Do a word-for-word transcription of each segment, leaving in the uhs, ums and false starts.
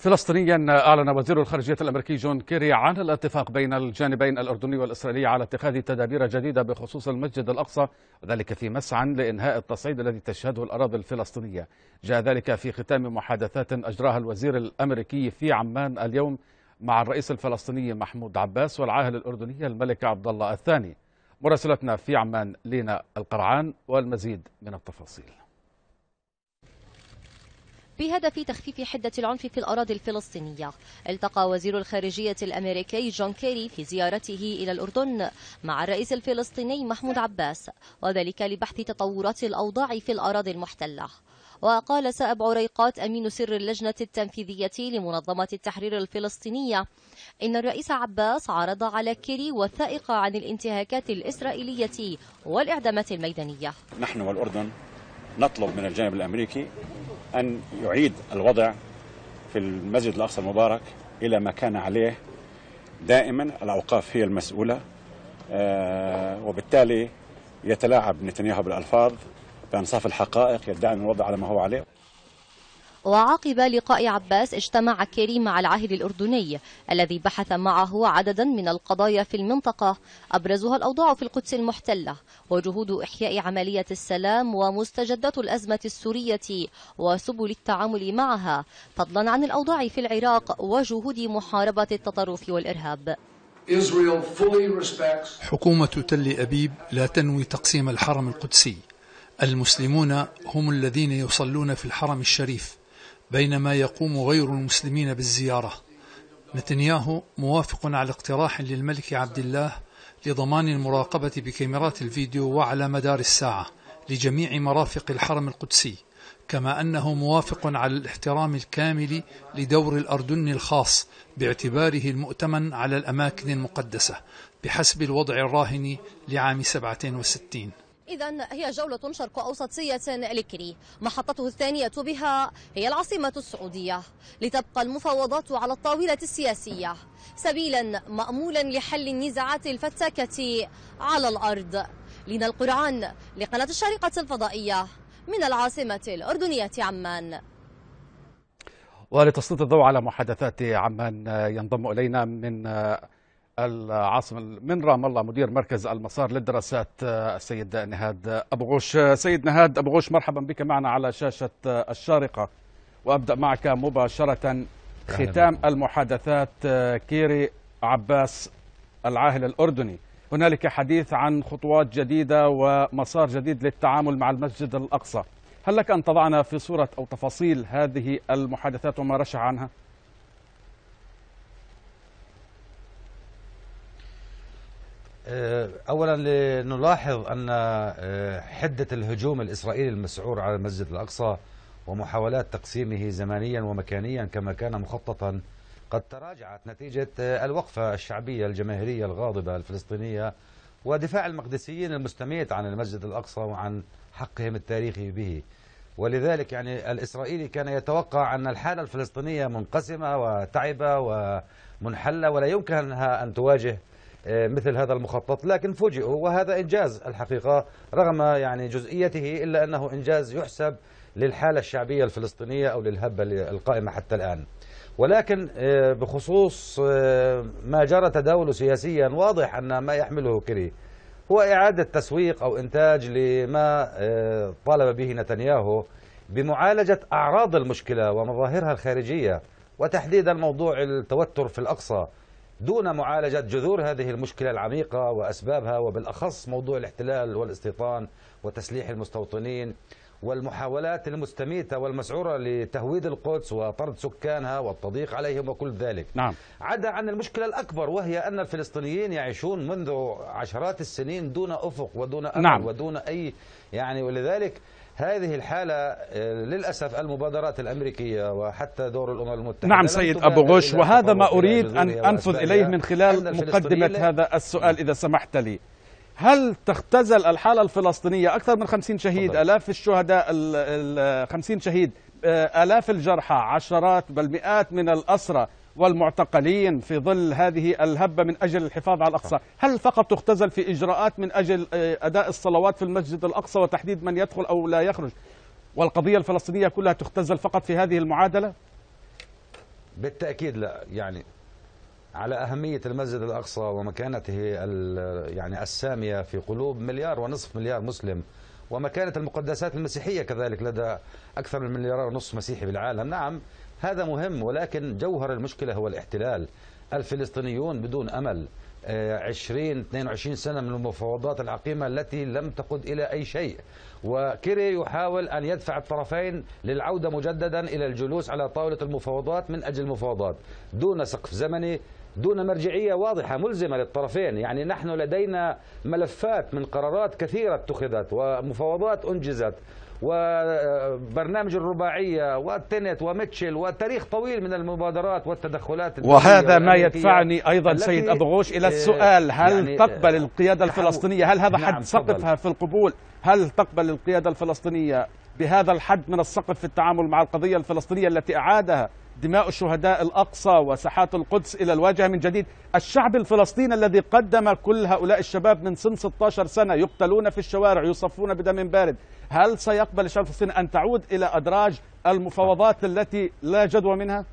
فلسطينيا أعلن وزير الخارجية الأمريكي جون كيري عن الاتفاق بين الجانبين الأردني والإسرائيلي على اتخاذ تدابير جديدة بخصوص المسجد الأقصى، وذلك في مسعى لإنهاء التصعيد الذي تشهده الأراضي الفلسطينية. جاء ذلك في ختام محادثات أجراها الوزير الأمريكي في عمان اليوم مع الرئيس الفلسطيني محمود عباس والعاهل الأردني الملك عبد الله الثاني. مراسلتنا في عمان لينا القرعان والمزيد من التفاصيل. بهدف تخفيف حدة العنف في الأراضي الفلسطينية، التقى وزير الخارجية الأمريكي جون كيري في زيارته إلى الأردن مع الرئيس الفلسطيني محمود عباس، وذلك لبحث تطورات الأوضاع في الأراضي المحتلة. وقال سائب عريقات أمين سر اللجنة التنفيذية لمنظمة التحرير الفلسطينية إن الرئيس عباس عرض على كيري وثائق عن الانتهاكات الإسرائيلية والإعدامات الميدانية. نحن والأردن نطلب من الجانب الأمريكي أن يعيد الوضع في المسجد الأقصى المبارك إلى ما كان عليه دائما. الأوقاف هي المسؤولة، وبالتالي يتلاعب نتنياهو بالألفاظ بأنصاف الحقائق، يدعي أن الوضع على ما هو عليه. وعقب لقاء عباس اجتمع كيري مع العاهل الأردني الذي بحث معه عددا من القضايا في المنطقة، أبرزها الأوضاع في القدس المحتلة وجهود إحياء عملية السلام ومستجدات الأزمة السورية وسبل التعامل معها، فضلا عن الأوضاع في العراق وجهود محاربة التطرف والإرهاب. حكومة تل أبيب لا تنوي تقسيم الحرم القدسي. المسلمون هم الذين يصلون في الحرم الشريف بينما يقوم غير المسلمين بالزيارة. نتنياهو موافق على اقتراح للملك عبد الله لضمان المراقبة بكاميرات الفيديو وعلى مدار الساعة لجميع مرافق الحرم القدسي، كما أنه موافق على الاحترام الكامل لدور الأردن الخاص باعتباره المؤتمن على الأماكن المقدسة بحسب الوضع الراهن لعام سبعة وستين. إذن هي جولة شرق أوسطية لكيري، محطته الثانية بها هي العاصمة السعودية، لتبقى المفاوضات على الطاولة السياسية سبيلا مأمولا لحل النزاعات الفتاكة على الأرض. لنا القرعان لقناة الشارقة الفضائية من العاصمة الأردنية عمان. ولتسليط الضوء على محادثات عمان ينضم إلينا من العاصمة من رام الله مدير مركز المسار للدراسات السيد نهاد أبو غوش. سيد نهاد أبو غوش، مرحبا بك معنا على شاشة الشارقة، وأبدأ معك مباشرة. ختام المحادثات كيري عباس العاهل الأردني، هنالك حديث عن خطوات جديدة ومسار جديد للتعامل مع المسجد الأقصى. هل لك أن تضعنا في صورة أو تفاصيل هذه المحادثات وما رشح عنها؟ أولا نلاحظ أن حدة الهجوم الإسرائيلي المسعور على المسجد الأقصى ومحاولات تقسيمه زمانيا ومكانيا كما كان مخططا قد تراجعت نتيجة الوقفة الشعبية الجماهيرية الغاضبة الفلسطينية ودفاع المقدسيين المستميت عن المسجد الأقصى وعن حقهم التاريخي به. ولذلك يعني الإسرائيلي كان يتوقع أن الحالة الفلسطينية منقسمة وتعبة ومنحلة ولا يمكنها أن تواجه مثل هذا المخطط، لكن فوجئوا، وهذا إنجاز الحقيقة رغم يعني جزئيته، إلا أنه إنجاز يحسب للحالة الشعبية الفلسطينية أو للهبة القائمة حتى الآن. ولكن بخصوص ما جرى تداوله سياسيا، واضح أن ما يحمله كيري هو إعادة تسويق أو إنتاج لما طالب به نتنياهو بمعالجة أعراض المشكلة ومظاهرها الخارجية، وتحديدا موضوع التوتر في الأقصى، دون معالجة جذور هذه المشكلة العميقة وأسبابها، وبالأخص موضوع الاحتلال والاستيطان وتسليح المستوطنين والمحاولات المستميتة والمسعورة لتهويد القدس وطرد سكانها والتضييق عليهم وكل ذلك. نعم. عدا عن المشكلة الأكبر، وهي أن الفلسطينيين يعيشون منذ عشرات السنين دون أفق ودون أمل. نعم. ودون أي يعني، ولذلك هذه الحالة للأسف المبادرات الأمريكية وحتى دور الأمم المتحدة. نعم سيد أبو غوش، وهذا ما أريد أن أنفذ إليه من خلال مقدمة هذا السؤال إذا سمحت لي. هل تختزل الحالة الفلسطينية أكثر من خمسين شهيد، فضل. آلاف الشهداء، خمسين شهيد، آلاف الجرحى، عشرات بل مئات من الأسرى والمعتقلين في ظل هذه الهبة من أجل الحفاظ على الأقصى؟ هل فقط تختزل في إجراءات من أجل أداء الصلوات في المسجد الأقصى وتحديد من يدخل أو لا يخرج، والقضية الفلسطينية كلها تختزل فقط في هذه المعادلة؟ بالتأكيد لا. يعني على أهمية المسجد الأقصى ومكانته يعني السامية في قلوب مليار ونصف مليار مسلم، ومكانة المقدسات المسيحية كذلك لدى أكثر من مليار ونصف مسيحي بالعالم. نعم هذا مهم، ولكن جوهر المشكلة هو الاحتلال. الفلسطينيون بدون أمل، عشرين اثنين وعشرين سنة من المفاوضات العقيمة التي لم تقود إلى أي شيء، وكيري يحاول أن يدفع الطرفين للعودة مجددا إلى الجلوس على طاولة المفاوضات من أجل المفاوضات دون سقف زمني، دون مرجعية واضحة ملزمة للطرفين. يعني نحن لدينا ملفات من قرارات كثيرة اتخذت ومفاوضات أنجزت وبرنامج الرباعية والتنت وميتشل وتاريخ طويل من المبادرات والتدخلات. وهذا ما يدفعني أيضا سيد أبو غوش إلى السؤال: هل يعني تقبل القيادة الفلسطينية، هل هذا حد نعم سقفها في القبول؟ هل تقبل القيادة الفلسطينية بهذا الحد من السقف في التعامل مع القضية الفلسطينية التي أعادها دماء شهداء الأقصى وساحات القدس إلى الواجهة من جديد؟ الشعب الفلسطيني الذي قدم كل هؤلاء الشباب من سن ستة عشر سنة يقتلون في الشوارع يصفون بدم بارد، هل سيقبل الشعب الفلسطيني أن تعود إلى أدراج المفاوضات التي لا جدوى منها؟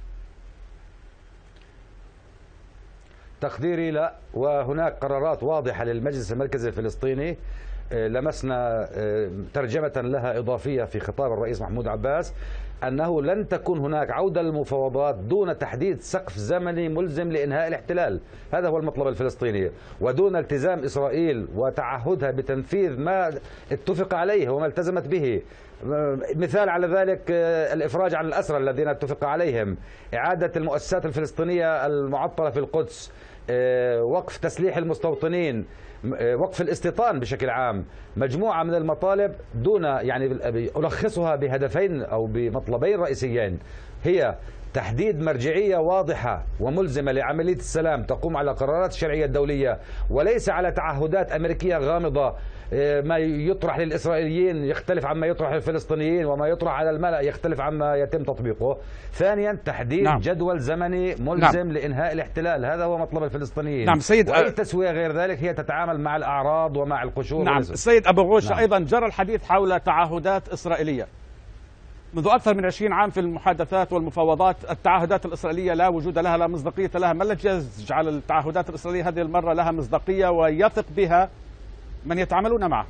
تقديري لا، وهناك قرارات واضحة للمجلس المركزي الفلسطيني لمسنا ترجمة لها إضافية في خطاب الرئيس محمود عباس، أنه لن تكون هناك عودة للمفاوضات دون تحديد سقف زمني ملزم لإنهاء الاحتلال. هذا هو المطلب الفلسطيني، ودون التزام إسرائيل وتعهدها بتنفيذ ما اتفق عليه وما التزمت به. مثال على ذلك الإفراج عن الأسرى الذين اتفق عليهم، إعادة المؤسسات الفلسطينية المعطلة في القدس، وقف تسليح المستوطنين، وقف الاستيطان بشكل عام. مجموعة من المطالب دون يعني ألخصها بهدفين أو بمطلبين رئيسيين، هي تحديد مرجعية واضحة وملزمة لعملية السلام تقوم على قرارات الشرعية الدولية وليس على تعهدات أمريكية غامضة. ما يطرح للإسرائيليين يختلف عما يطرح للفلسطينيين، وما يطرح على الملأ يختلف عما يتم تطبيقه. ثانيا تحديد نعم. جدول زمني ملزم نعم. لإنهاء الاحتلال، هذا هو مطلب الفلسطينيين. نعم سيد وأي تسوية غير ذلك هي تتعامل مع الأعراض ومع القشور. نعم سيد أبو غوش، نعم. أيضا جرى الحديث حول تعهدات إسرائيلية منذ أكثر من عشرين عام في المحادثات والمفاوضات. التعهدات الإسرائيلية لا وجود لها، لا مصداقية لها. ما الذي يجعل التعهدات الإسرائيلية هذه المرة لها مصداقية ويثق بها من يتعاملون معها؟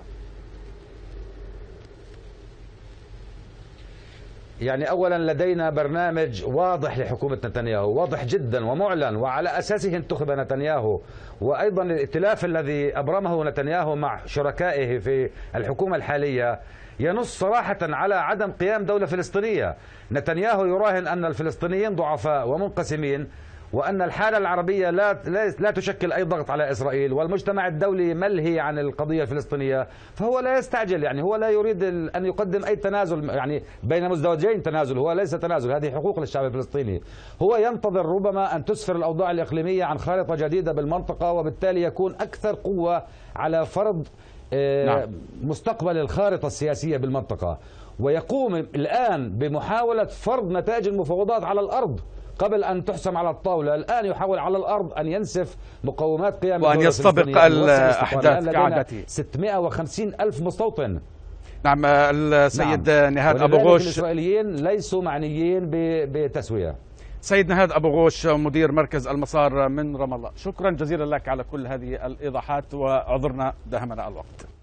يعني أولا لدينا برنامج واضح لحكومة نتنياهو، واضح جدا ومعلن، وعلى أساسه انتخب نتنياهو. وأيضا الائتلاف الذي أبرمه نتنياهو مع شركائه في الحكومة الحالية ينص صراحة على عدم قيام دولة فلسطينية. نتنياهو يراهن أن الفلسطينيين ضعفاء ومنقسمين، وأن الحالة العربية لا لا تشكل أي ضغط على إسرائيل، والمجتمع الدولي ملهي عن القضية الفلسطينية، فهو لا يستعجل. يعني هو لا يريد أن يقدم أي تنازل يعني بين مزدوجين. تنازل هو ليس تنازل، هذه حقوق للشعب الفلسطيني. هو ينتظر ربما أن تسفر الأوضاع الإقليمية عن خارطة جديدة بالمنطقة، وبالتالي يكون أكثر قوة على فرض نعم. مستقبل الخارطة السياسية بالمنطقة، ويقوم الآن بمحاولة فرض نتائج المفاوضات على الأرض قبل أن تحسم على الطاولة. الآن يحاول على الأرض أن ينسف مقومات قيام وأن يستبق الأحداث كعادته. ستمائة وخمسين ألف مستوطن. نعم السيد نعم. نهاد أبو غوش، الإسرائيليين ليسوا معنيين بتسوية. سيد نهاد أبو غوش مدير مركز المسار من رام الله، شكرا جزيلا لك على كل هذه الإيضاحات، وعذرنا داهمنا الوقت.